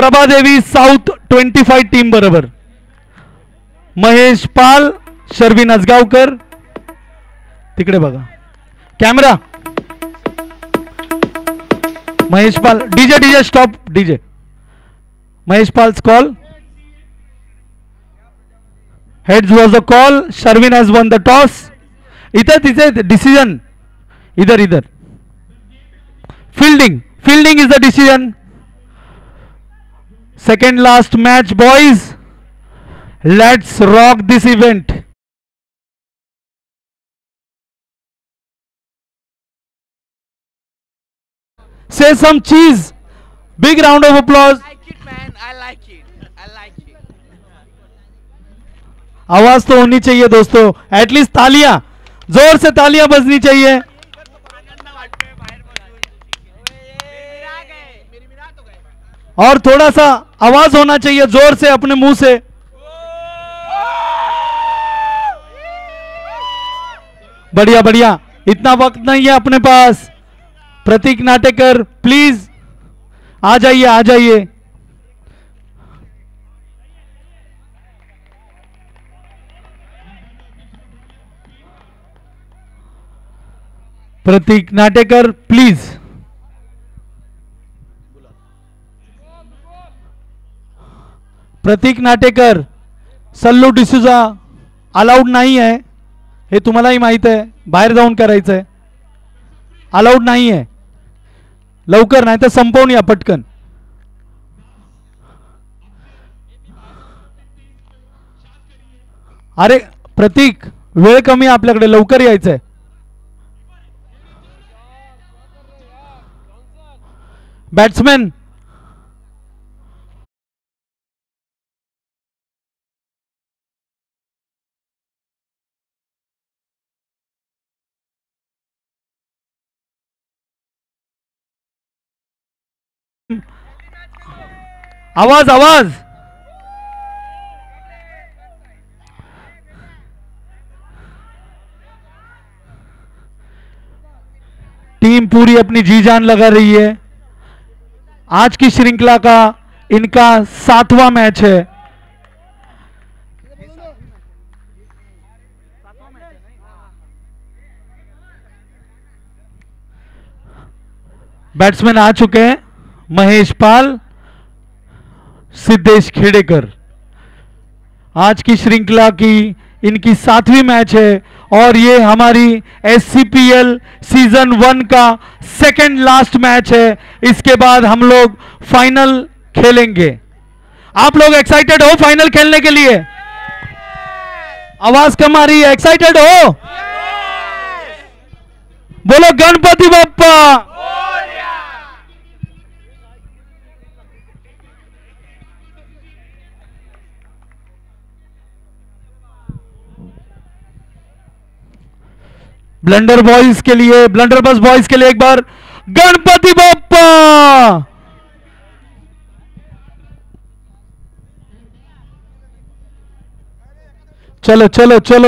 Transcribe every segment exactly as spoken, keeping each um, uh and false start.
Prabhadevi south twenty five team बरोबर महेश पाल, शर्विन अजगावकर. तिकडे बघा camera. Mahesh Pal. DJ DJ stop DJ. Mahesh पाल's call. Heads was the call. Sharvin has won the toss. इधर तिथे decision. इधर इधर. Fielding. Fielding is the decision. Second last match, boys. Let's rock this event. Say some cheese. Big round of applause. I like it, man. I like it. I like it. आवाज तो होनी चाहिए दोस्तों. At least तालियां, जोर से तालियां बजनी चाहिए. और थोड़ा सा आवाज होना चाहिए जोर से अपने मुंह से. बढ़िया बढ़िया. इतना वक्त नहीं है अपने पास. प्रतीक नाटेकर प्लीज आ जाइए आ जाइए. प्रतीक नाटेकर प्लीज. प्रतीक नाटेकर. सल्लू डिसूजा अलाउड नाही आहे हे तुम्हालाही माहित आहे. बाहेर जाऊन करायचंय. अलाउड नाही आहे. लवकर नाही तर संपवून या पटकन. अरे प्रतीक वेळ कमी आहे आपल्याकडे. लवकर यायचंय. बॅट्समॅन आवाज आवाज. टीम पूरी अपनी जी जान लगा रही है. आज की श्रृंखला का इनका सातवां मैच है. बैट्समैन आ चुके हैं. महेश पाल, सिद्धेश खेड़ेकर. आज की श्रृंखला की इनकी सातवीं मैच है और ये हमारी एससीपीएल सीजन वन का सेकंड लास्ट मैच है. इसके बाद हम लोग फाइनल खेलेंगे. आप लोग एक्साइटेड हो फाइनल खेलने के लिए? आवाज कम आ रही है. एक्साइटेड हो? बोलो गणपति बप्पा. ब्लंडर बॉयज के लिए, ब्लंडर बस बॉयज के लिए एक बार गणपति बप्पा. चलो चलो चलो.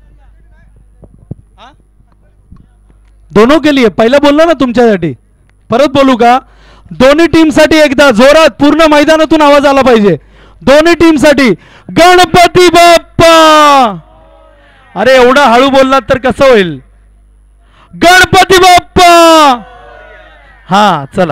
दोनों के लिए पहिला बोललो ना तुमच्यासाठी. परत बोलू का? दोन्ही टीम साठी एकदा जोरात पूर्ण मैदानातून आवाज आला पाहिजे. दोन्ही टीम साठी गणपती बाप्पा. अरे एवढा हळू बोललात तर कसं होईल? गणपती बाप्पा. हा चला.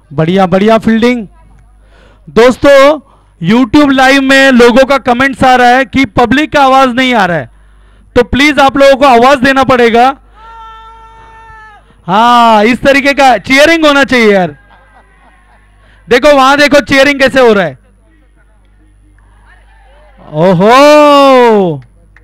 बढ़िया बढ़िया फील्डिंग। दोस्तों YouTube लाइव में लोगों का कमेंट्स आ रहा है कि पब्लिक का आवाज नहीं आ रहा है, तो प्लीज आप लोगों को आवाज देना पड़ेगा। हाँ, इस तरीके का चीयरिंग होना चाहिए यार। देखो वहां देखो चीयरिंग कैसे हो रहा है। ओहो,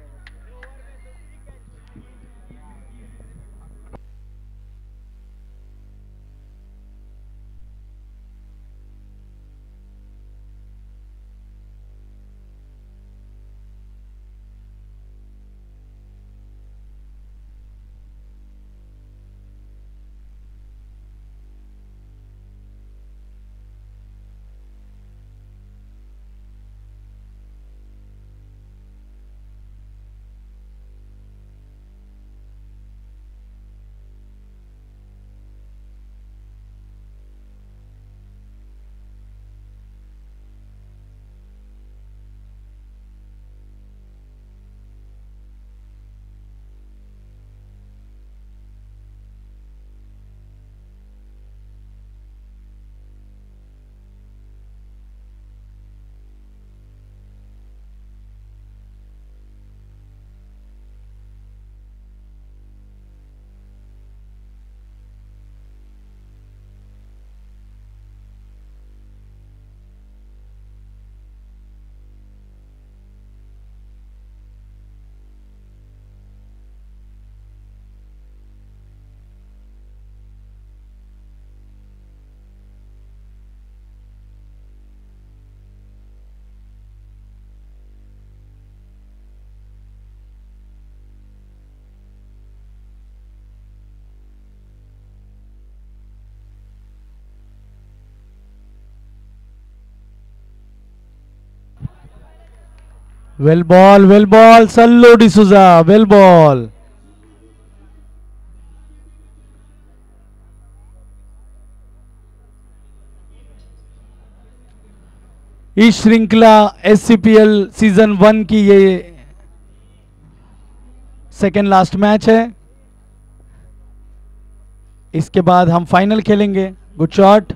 well bowled well bowled Sallu D'Souza, well bowled. इस श्रृंखला एससीपीएल सीजन वन की ये सेकेंड लास्ट मैच है। इसके बाद हम फाइनल खेलेंगे। Good shot.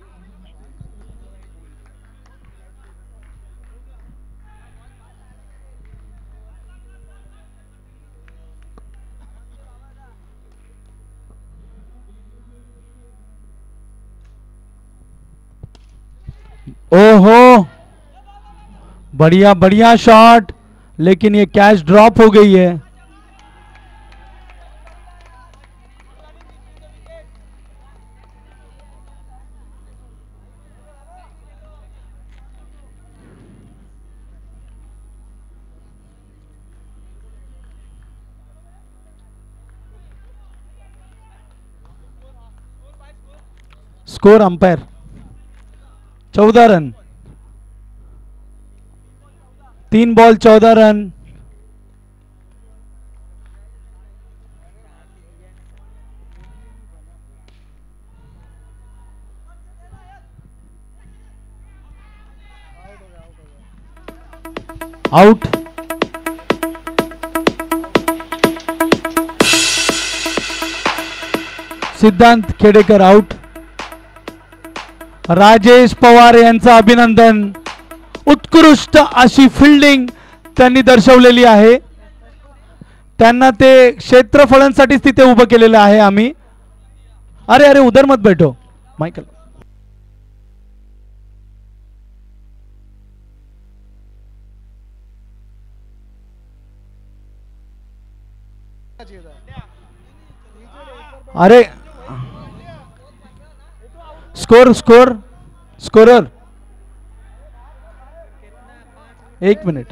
ओहो, बढ़िया बढ़िया शॉट, लेकिन ये कैच ड्रॉप हो गई है। स्कोर अंपायर चौदह रन, तीन बॉल चौदह run. Out. Siddhant Khedekar out. Rajesh Pawar यांचं अभिनंदन। उत्कृष्ट अशी फिल्डिंग त्यांनी दर्शवलेली आहे। त्यांना ते क्षेत्रफळांसाठीच तिथे उभं केलेलं आहे आम्ही। अरे अरे उधर मत बैठो माइकल। अरे स्कोर स्कोर स्कोरर एक मिनट।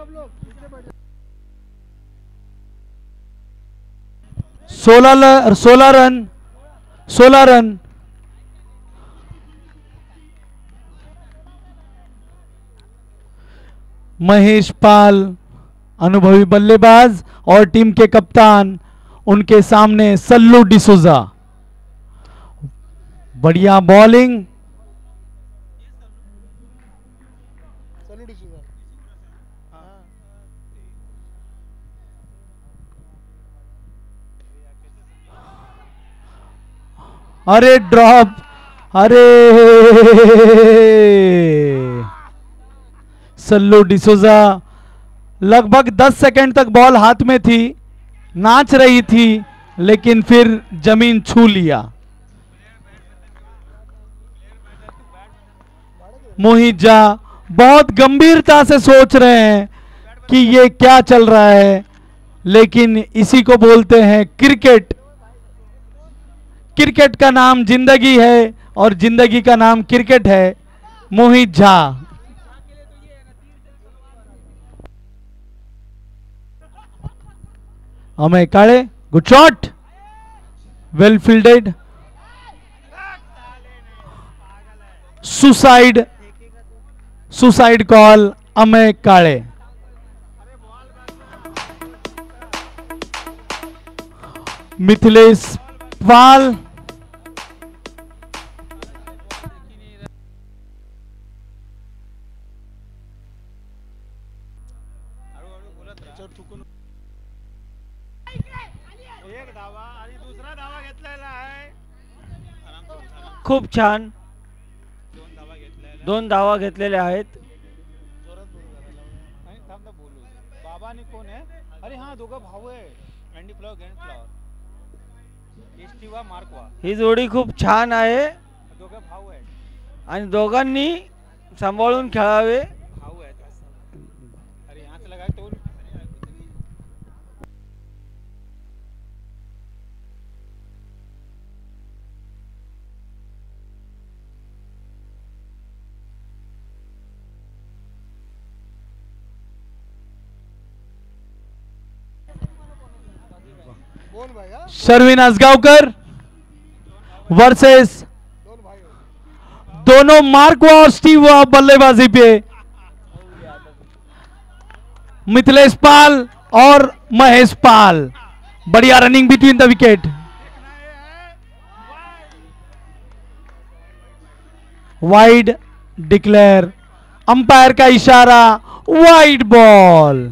सोलह सोलह रन सोलह रन। महेश पाल अनुभवी बल्लेबाज और टीम के कप्तान, उनके सामने सल्लू डिसूजा। बढ़िया बॉलिंग। अरे ड्रॉप, अरे सल्लू डिसोजा लगभग दस सेकंड तक बॉल हाथ में थी, नाच रही थी, लेकिन फिर जमीन छू लिया। मोहित झा बहुत गंभीरता से सोच रहे हैं कि ये क्या चल रहा है, लेकिन इसी को बोलते हैं क्रिकेट। क्रिकेट का नाम जिंदगी है और जिंदगी का नाम क्रिकेट है। Mohit Jha Amay Kale, good shot, well fielded, suicide, suicide call Amay Kale. Mithilesh Pal खूप छान दोन धावा घेतलेल्या आहेत. बाबाने कोण आहे? अरे हा दोघं भाऊ आहे. अँडी फ्लॉवर ग्रँड फ्लॉवर एस्टिवा मार्कवा ही जोडी खूप छान आहे दोघं भाऊ आहेत. आणि दोघांनी सांभाळून खेळावे. भाऊ आहेत. अरे यहाँ लगा तो शर्विन असगावकर वर्सेस दोनों मार्कवा और स्टीव बल्लेबाजी पे, मिथिलेश पाल और महेश पाल। बढ़िया running between the wicket. Wide declare, umpire का इशारा, वाइड बॉल।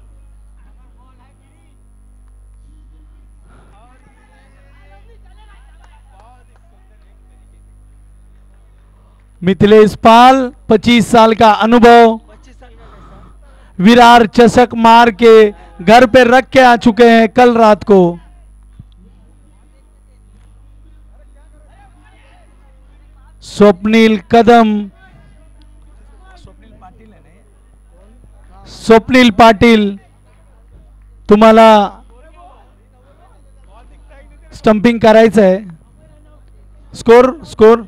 मिथिलेश पाल पच्चीस साल का अनुभव, विरार चषक मार के घर पे रख के आ चुके हैं कल रात को। स्वप्निल कदम, स्वप्निल पाटील, तुम्हाला स्टंपिंग करायचं आहे। स्कोर स्कोर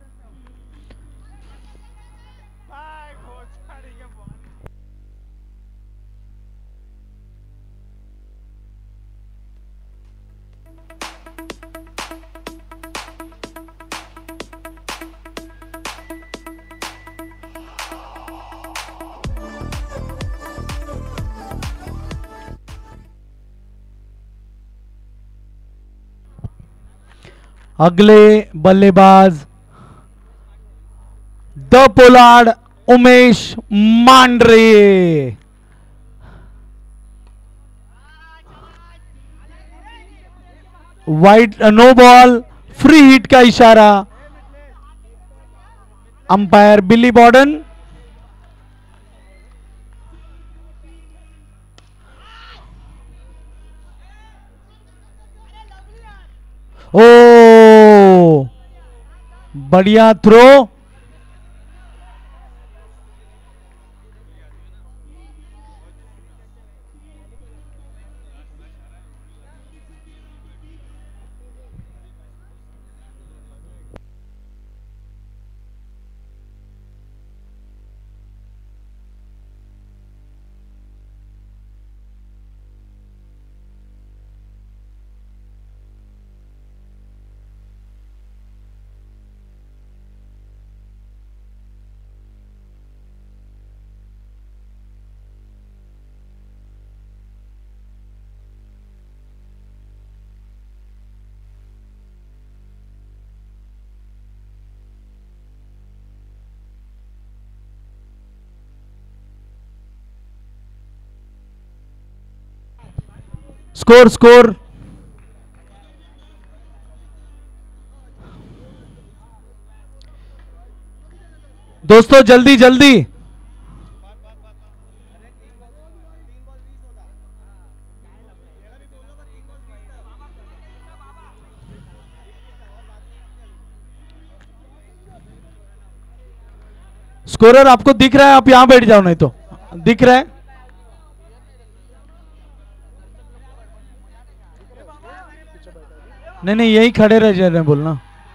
अगले बल्लेबाज the Pollard Umesh Mandre. Wide no ball, free hit का इशारा, अंपायर बिली बॉर्डन। ओ बढ़िया थ्रो, स्कोर स्कोर दोस्तों जल्दी जल्दी। स्कोरर आपको दिख रहा है? आप यहां बैठ जाओ, नहीं तो दिख रहा है। नहीं नहीं यही खड़े रह जा रहे हैं, बोलना।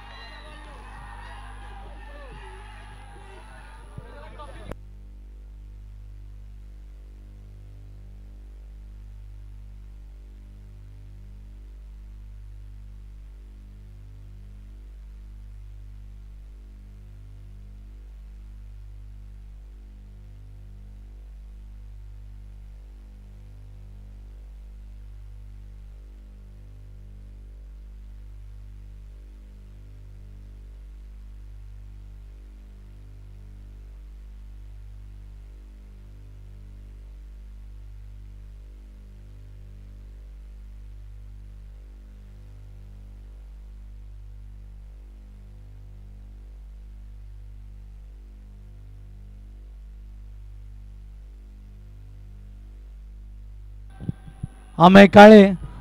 Amay Kale,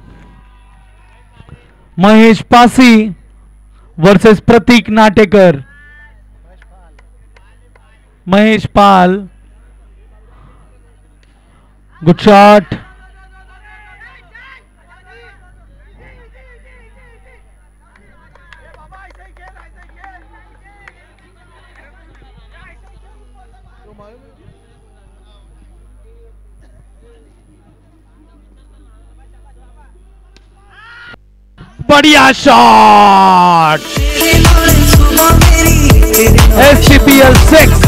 Mahesh Pasi versus Prateek Natekar. Mahesh Pal, good shot. बढ़िया shot. S C P L six.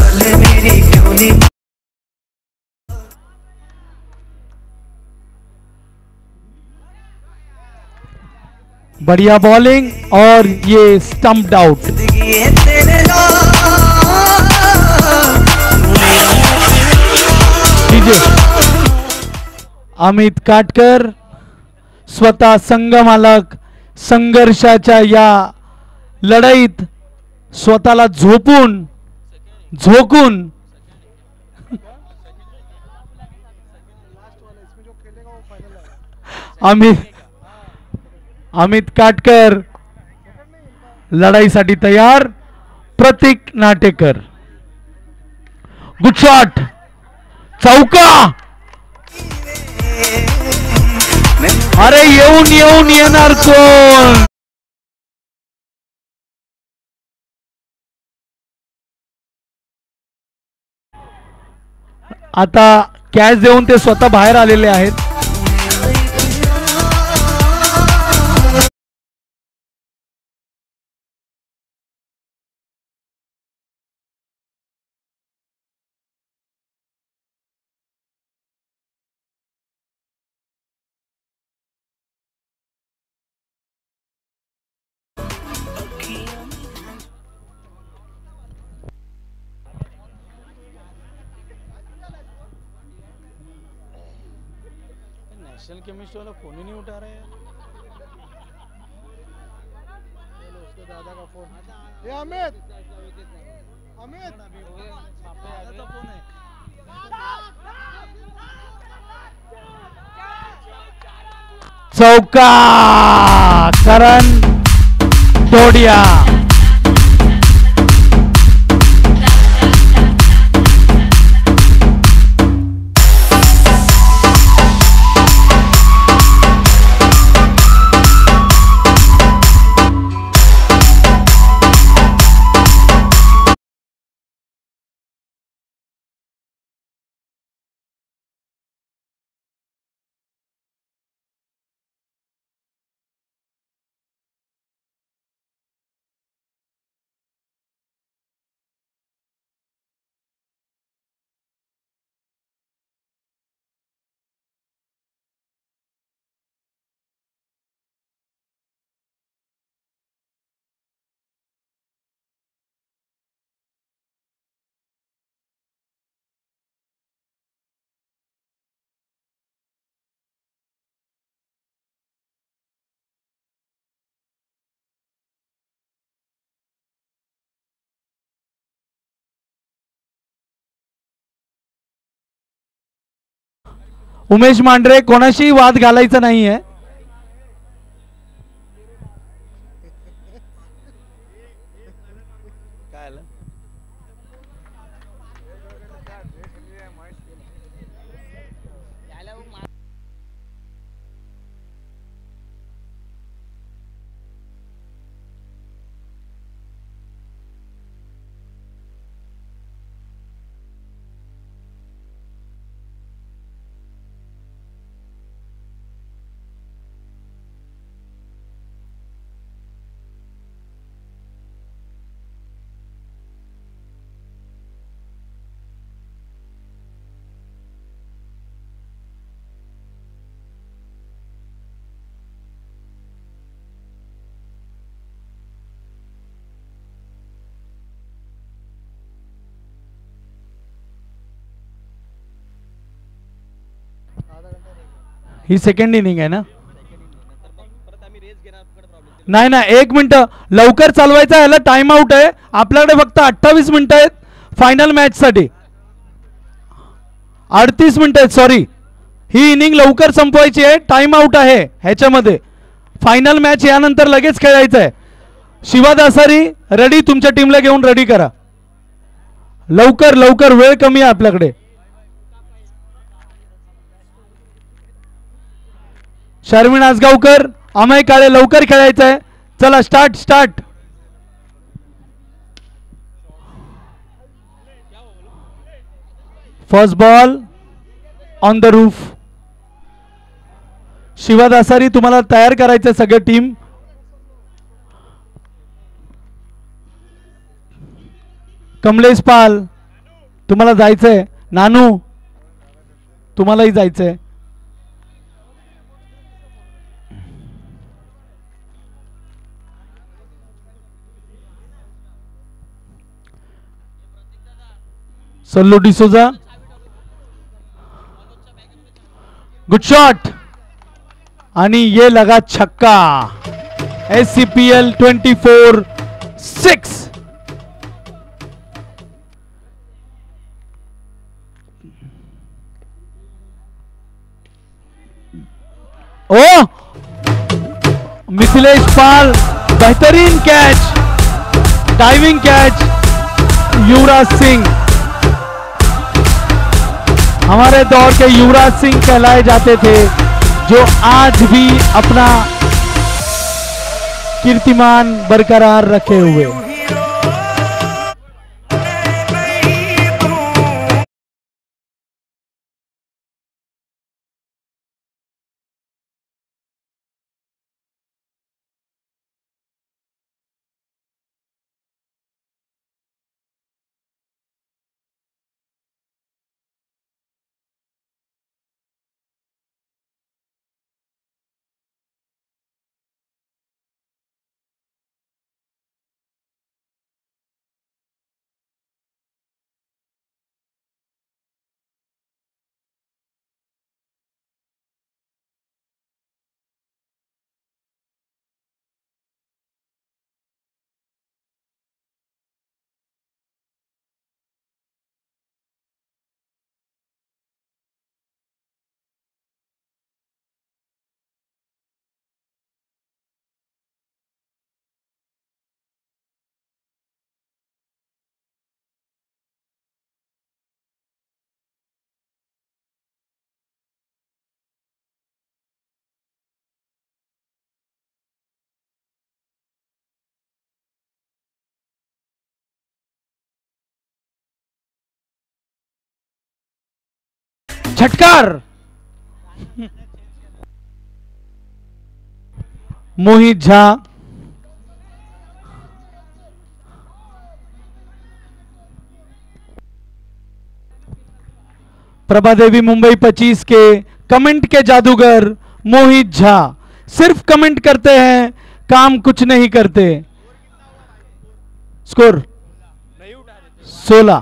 बढ़िया बॉलिंग और ये स्टंप्ड आउट। अमित काटकर स्वतः संघमालक संघर्षाच्या या लढाईत स्वतःला झोपून झोकून अमित अमित काटकर लढाईसाठी तयार। Pratik Natekar, good shot. चौका। अरे येऊन येऊन येणार कोण? आता कॅच देऊन ते स्वतः बाहेर आलेले आहेत। नेशनल केमिस्ट्री वाला फोन ही नहीं उठा रहा है। चलो उसके दादा का फोन। ये अमित अमित दादा फोन है। चौका। करण टोडिया। उमेश मांढरे कोणाशी वाद घालायचा नाहीये. काय आलं? ही सेकंड इनिंग आहे ना. नाही ना, एक मिनिट लवकर चालवायचं. याला टाइम आउट आहे. आपल्याकडे फक्त अठ्ठावीस मिनिटं आहेत फायनल मॅच साठी. अडतीस मिनिटं आहेत सॉरी. ही इनिंग लवकर संपवायची आहे. टाइम आउट आहे ह्याच्यामध्ये. फायनल मॅच यानंतर लगेच खेळायचं आहे. शिवा दासारी रेडी, तुमच्या टीमला घेऊन रेडी करा लवकर लवकर, वेळ कमी आहे आपल्याकडे. शर्मिन आसगावकर, अमय काळे, लवकर खेळायचं आहे. चला start start. First ball on the roof. Shiva Dasari तुम्हाला तयार करायचं सगळं टीम. कमलेश पाल तुम्हाला जायचंय. नानू तुम्हालाही जायचंय. सल्लू डिसोजा, गुड शॉट आणि ये लगा छक्का. S C P L twenty four six. ओ मिथिलेश पाल, बेहतरीन catch, diving catch. Yuvraj Singh, हमारे दौर के युवराज सिंह कहलाए जाते थे, जो आज भी अपना कीर्तिमान बरकरार रखे हुए. झटकार. मोहित झा, प्रभादेवी मुंबई पच्चीस के कमेंट के जादूगर मोहित झा सिर्फ कमेंट करते हैं, काम कुछ नहीं करते. स्कोर सोलह.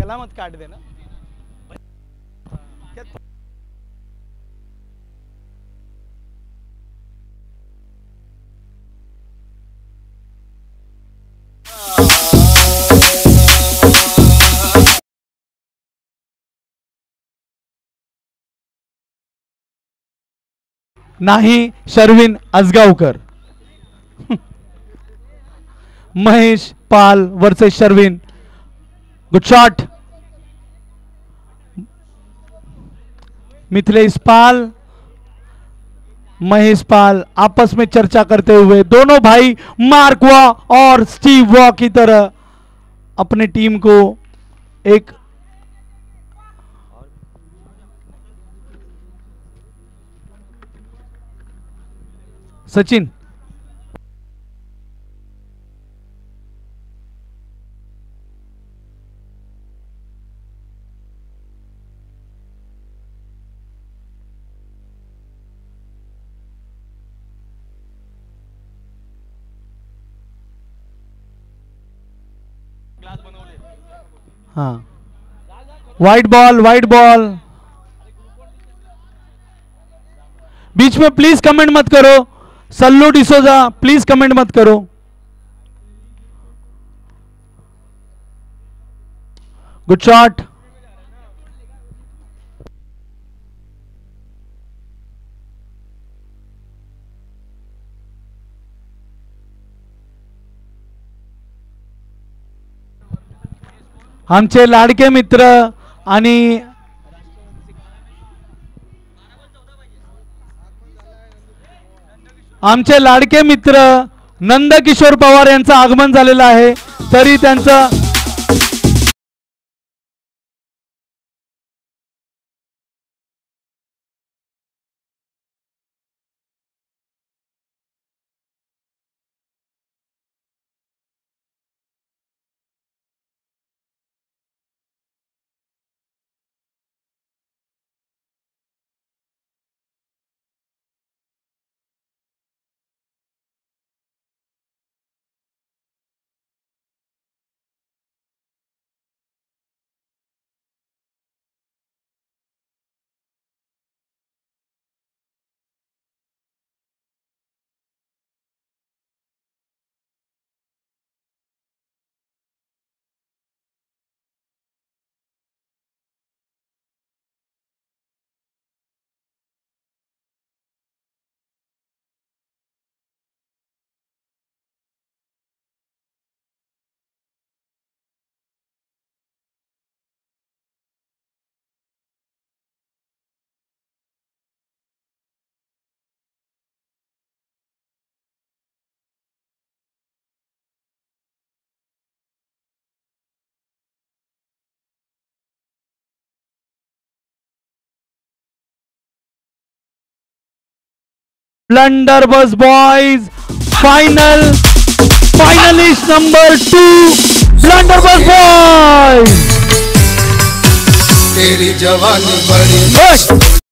त्याला मत काट देना. नाही Sharvin Ajgaonkar. Mahesh Pal versus Sharvin. Good shot. Mithilesh Pal Mahesh Pal आपस में चर्चा करते हुए दोनों भाई मार्क वॉ और स्टीव वॉ की तरह अपने टीम को एक सचिन हाँ वाइट बॉल वाइट बॉल. बीच में प्लीज कमेंट मत करो. सल्लू डिसोजा प्लीज कमेंट मत करो. Good shot. आमचे लाडके मित्र आणि आमचे लाडके मित्र नंदकिशोर पवार यांचं आगमन झालेलं आहे. तरी त्यांचं Blunderbuss Boys final finalist number two Blunderbuss Boys. तेरी जवानी बड़ी